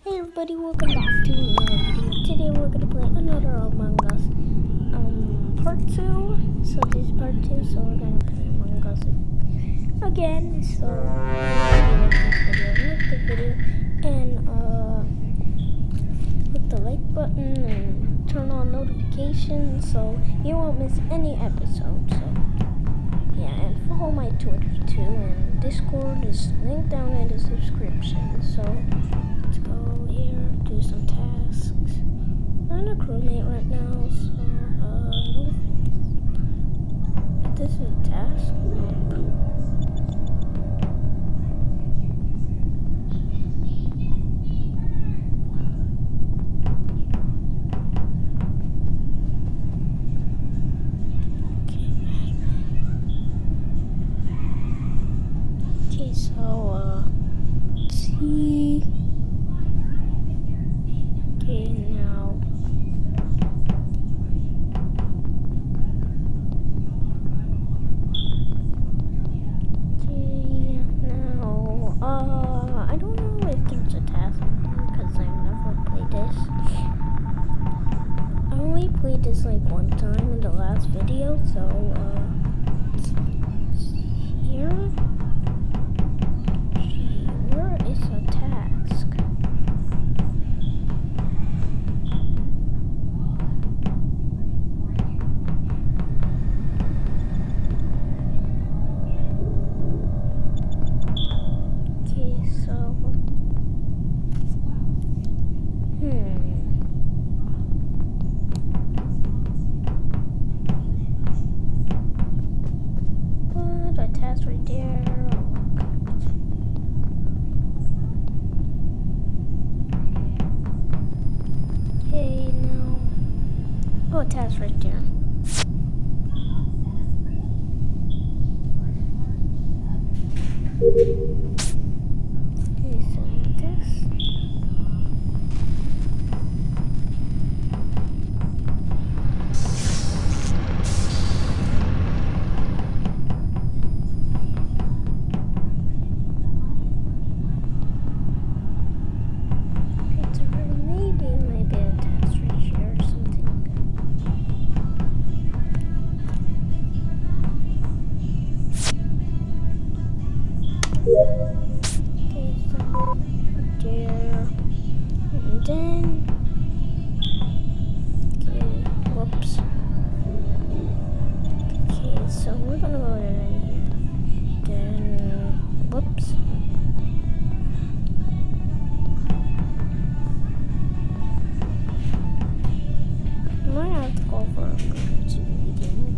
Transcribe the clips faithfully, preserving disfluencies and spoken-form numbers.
Hey everybody, welcome back to another video. Today we're gonna play another Among Us um part two. So this is part two, so we're gonna play Among Us again. So if you like this video, like the video and uh click the like button and turn on notifications so you won't miss any episodes. So yeah, and follow my Twitter too, and Discord is linked down in the description. So let's go here, do some tasks. I'm a crewmate right now, so uh, is this a task? Nope. Okay, so uh, let's see. Okay, now. Okay, now. Uh, I don't know if there's a task because I've never played this. I only played this like one time in the last video, so uh, it's here. Where is a task? Okay, so hmm. What a task right there. Okay, now. Oh, a task right there. Okay, so this. Okay, so maybe it might be a task right here or something. Okay, so there, and then, okay, whoops. Okay, so we're gonna go right here. Then, whoops. I might have to go for a emergency meeting.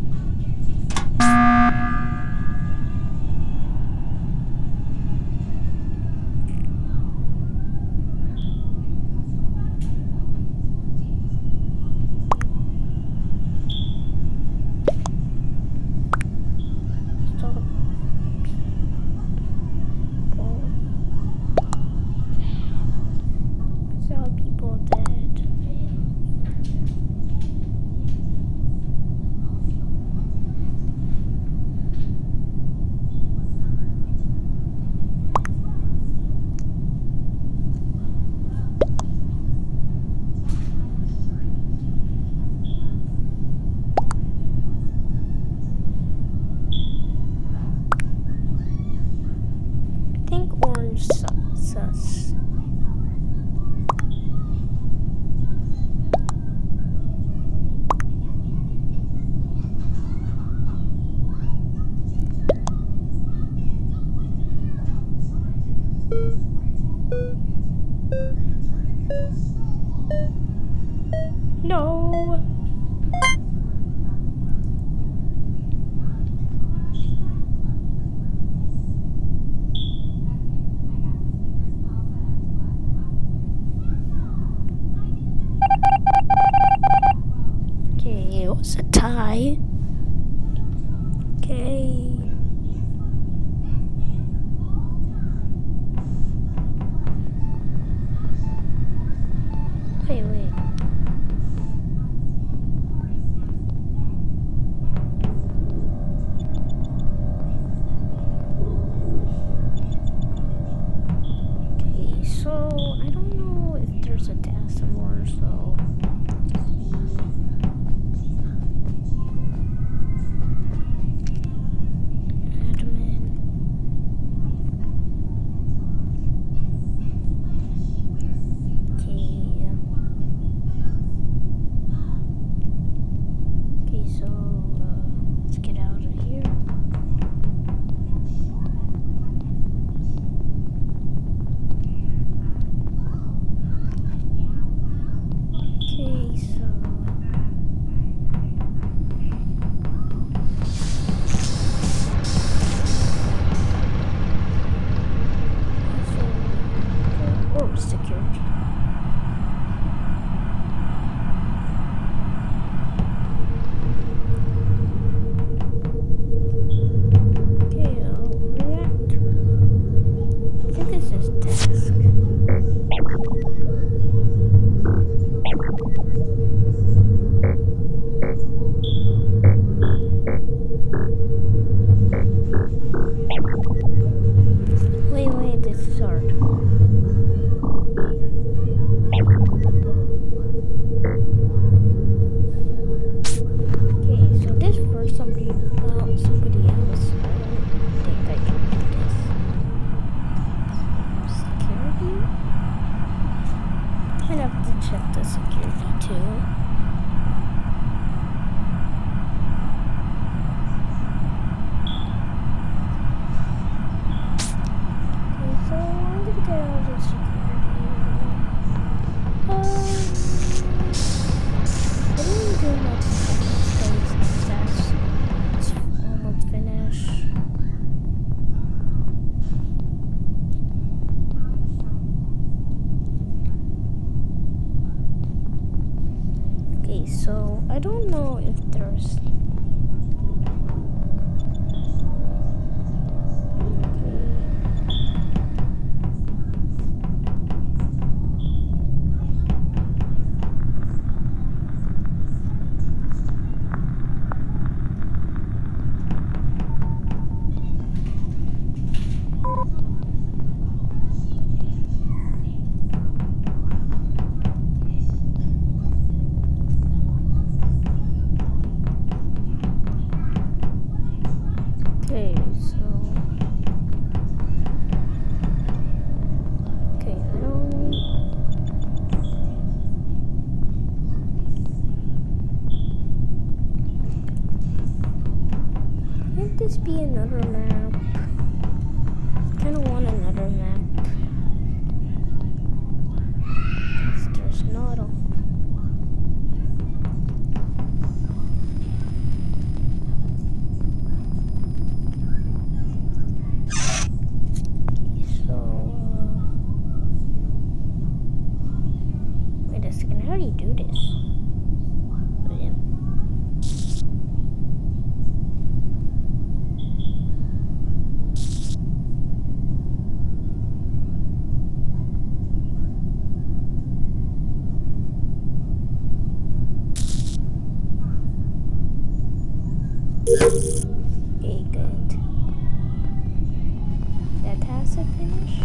People dead. I think orange sus. No. Okay, it was a tie. Okay. Wait, wait. Okay, so I don't know there's a task somewhere, so. So I don't know if there's this be another map? I kind of want another map. There's not a... So, uh... wait a second, how do you do this? Okay, good. That has to finish.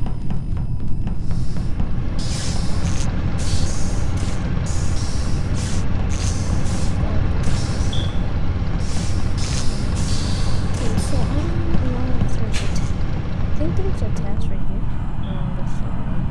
Okay, so I don't know if there's a task. I think there's a task right here. On the side.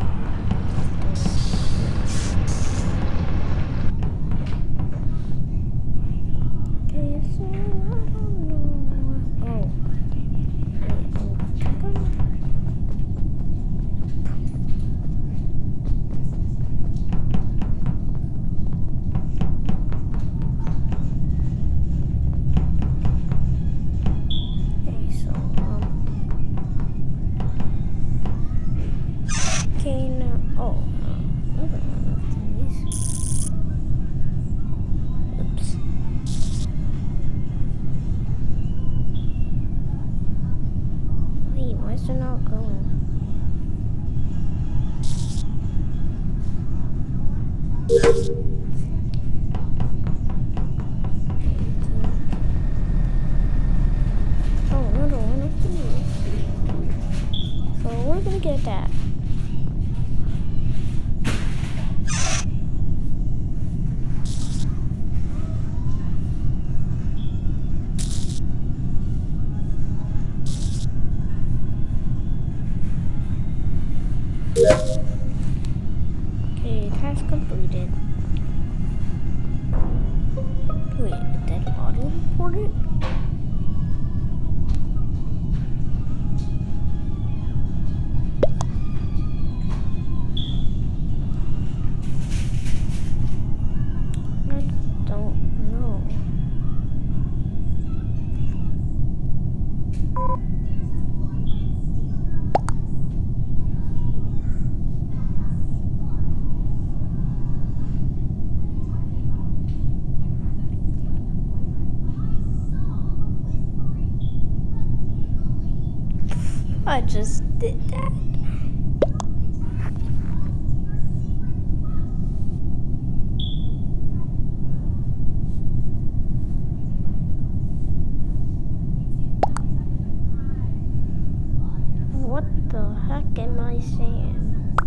They're not going. Oh, another one of these. So we're gonna get that. Okay, task completed. Wait, a dead body reported? I don't know. I just did that. What the heck am I saying?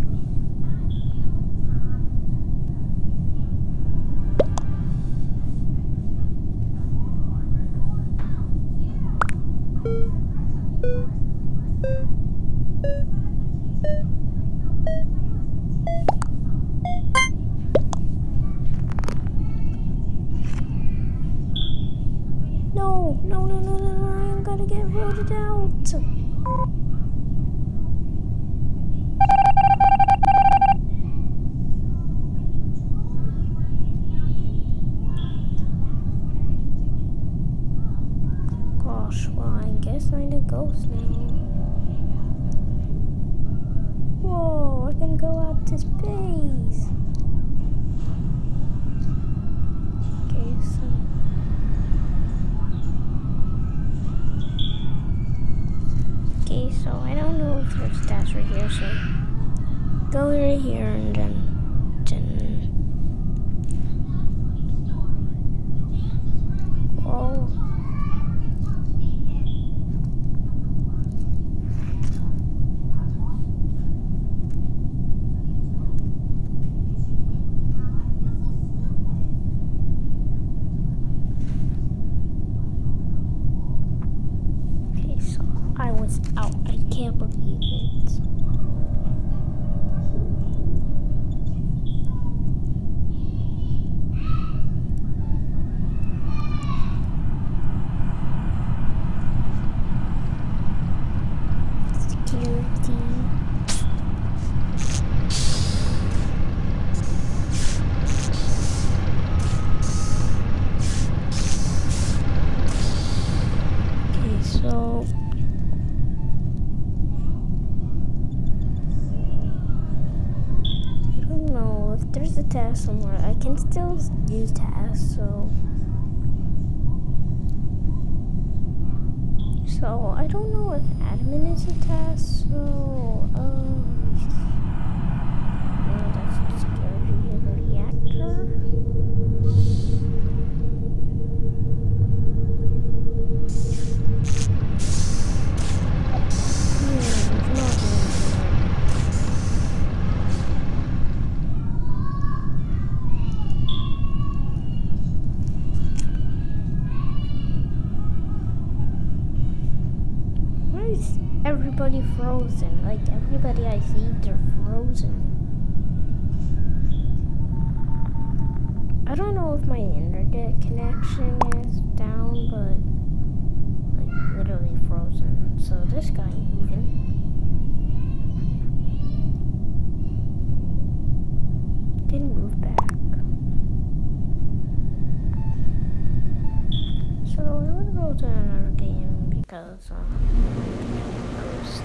No, no, no, no, no, no, I'm gonna get voted out. Gosh, well, I guess I'm a ghost now. Whoa, I can go out to space. Okay, so... Okay, so I don't know if there's stats right here, so... Go right here and then... then... Whoa. I was out. I can't believe it. Security. Okay, so... There's a task somewhere. I can still use tasks, so so I don't know if admin is a task. So um, no, that's security of a reactor. Hmm, not everybody frozen. Like, everybody I see, they're frozen. I don't know if my internet connection is down, but, like, literally frozen. So, this guy moving. Didn't move back. So, we would go to another game because, um, first.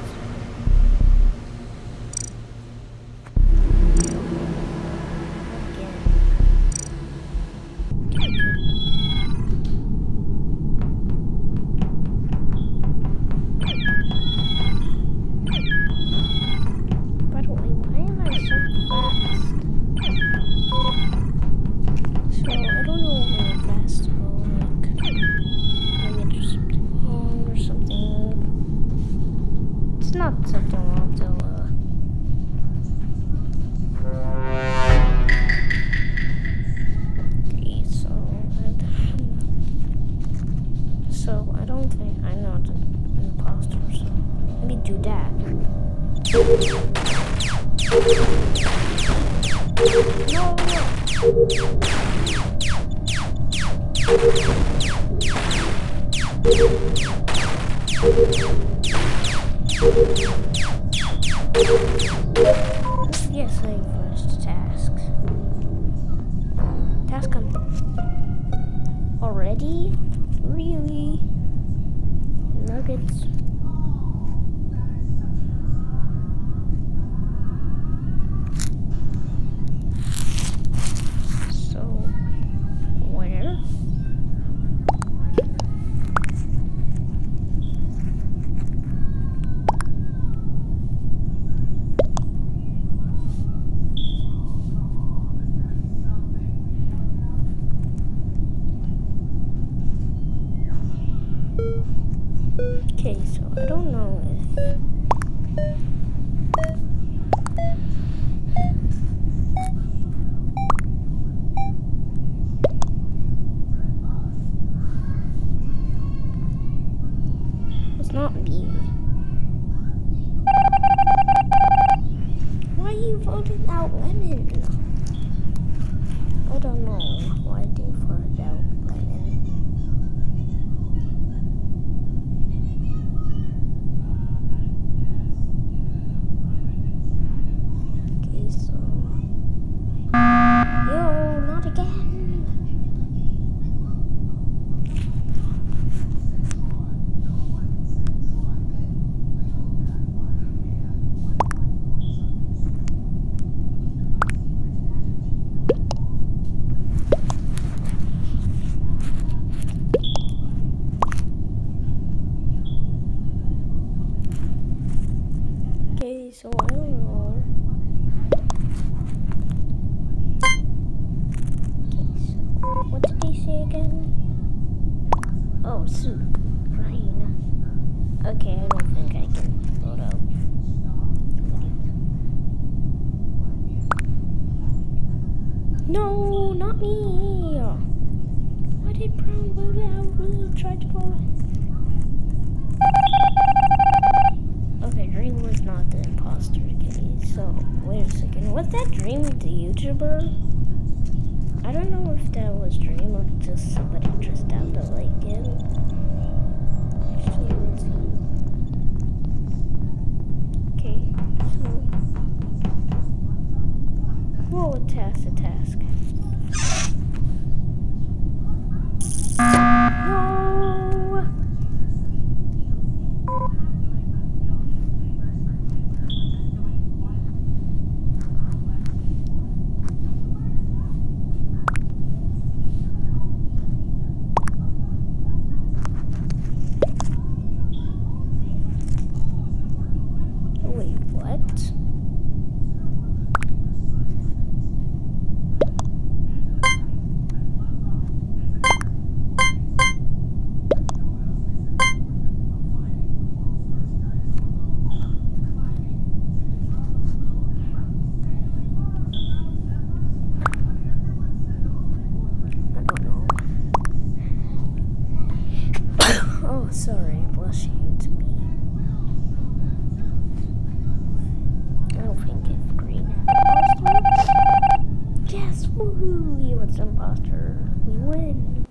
By the way, why am I so fast? So, I don't know how fast to go, like, maybe just something long or something. Yes, I finished the task. Task complete. Already? Really? Nuggets. So, where? Okay, so I don't know if it's not me. Why you voted out Lemon? I don't know why they voted out Lemon. Okay, so yo, not again. Okay, so I don't know. Okay, so what did they say again? Oh, soup. Rain. Okay, I don't think I can vote out. No, not me. Why did Brown vote out me? Tried to vote. Okay, Dream was not the imposter. Okay, so wait a second. Was that Dream the YouTuber? I don't know if that was Dream or just somebody dressed out of like him. Actually, let's see. Okay, so whoa, a task, a task. No. Wait, what? Oh, sorry, blushing to me. I don't think it's green. Imposter? Yes, woohoo! He was the imposter. We win.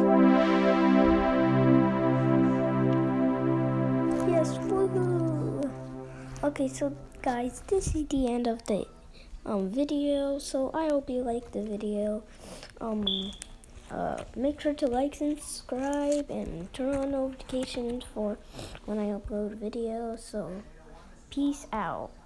Yes, woohoo! Okay, so guys, this is the end of the um video. So I hope you liked the video. Um. Uh, make sure to like and subscribe and turn on notifications for when I upload videos. So, peace out.